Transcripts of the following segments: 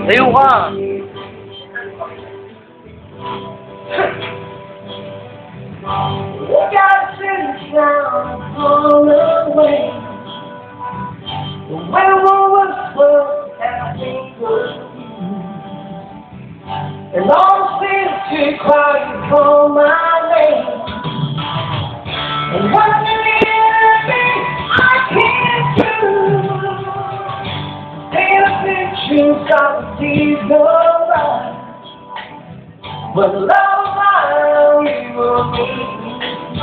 Tayo ka! We got to down all the way. When we were slow, everything was and all seems to cry you call my name. And what you need me, I can't do. Paint a picture of these lies. But love while we were meeting,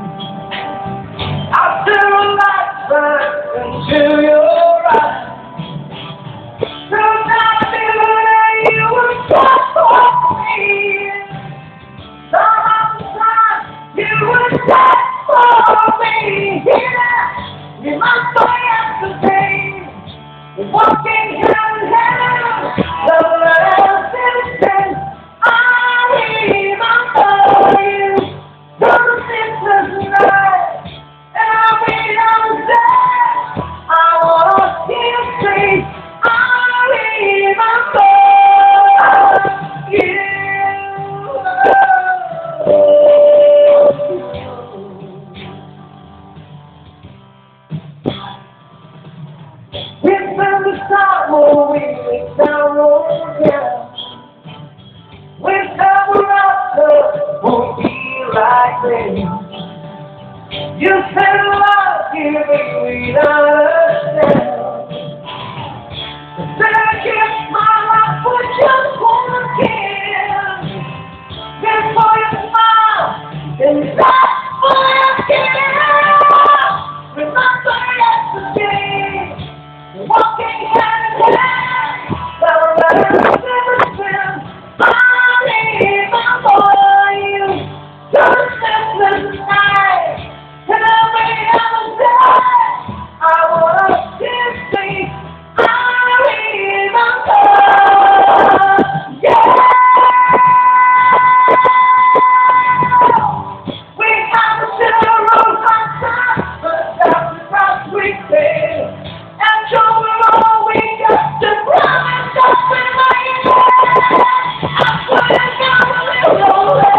I threw a light back into your eyes. Sometimes I knew that you were just for me. Some of the time you were just for me. Yeah, you must go yesterday, walking hand in hand, love and citizen. You said love, you make me understand. Said I give my life for just one kiss. Before you smile, and that's what I give. Remember yesterday, walking hand in hand, down the river. I need my boy, just this night. And every other day, I wanna see, I remember, yeah. We have to sit on the road outside, but that's the price we pay. And show all we got to promise us in my head. I swear to God, we'll go there.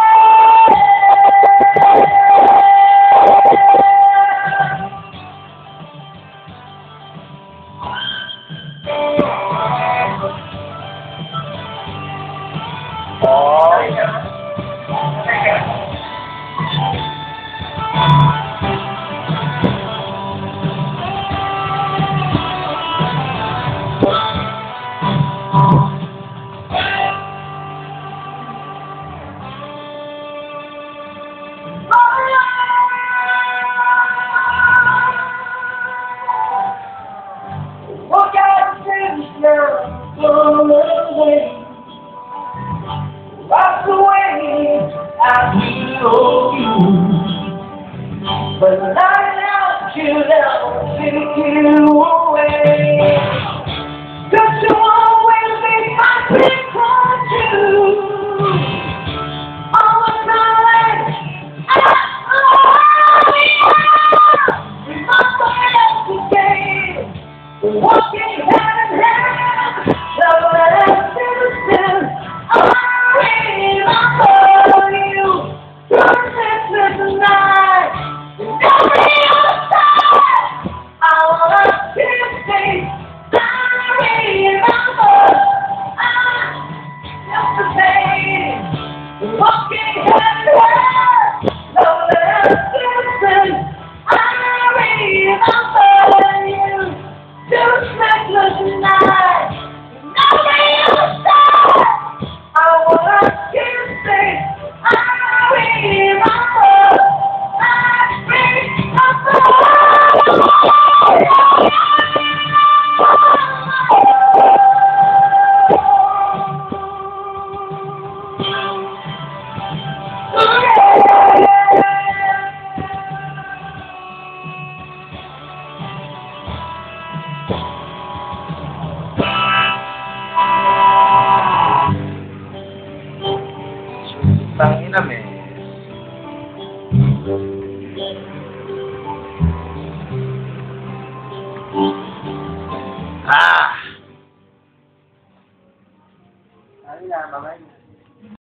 Look out, things now, blown away. Lost away, I know you. But now you never take you away. 'Cause you always be my big you. All the time, remember yesterday, walking hand in hand, love and citizen. Tonight, every other time, I wanna Ano na, mamay.